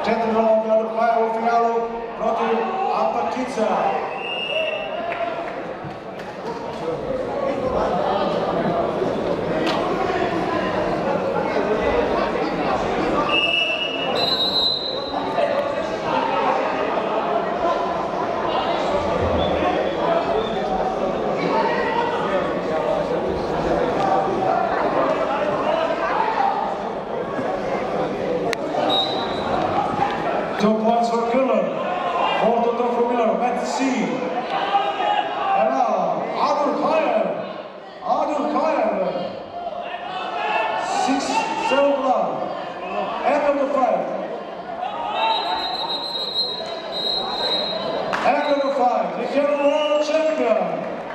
4-0 odlučaje u finalu protiv Apatica. 2 points for Gillen, 4 total for Miller, Matt C. And now, Adul Khayer, 6-7 blood, end of the fight. End of the fight, the German world champion.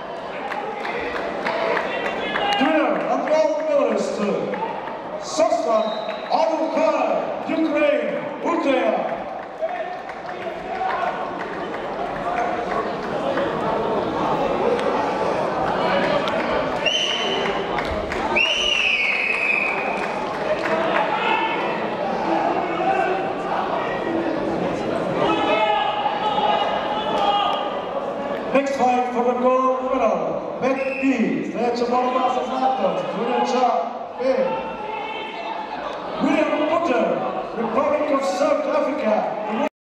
Winner and gold medalist, Soslan Adul Khayer, Ukraine, Ultaya. Next fight for the gold medal, Matt B. Sljedeća borba za zlato, Zunjača B. William Potter, Republic of South Africa.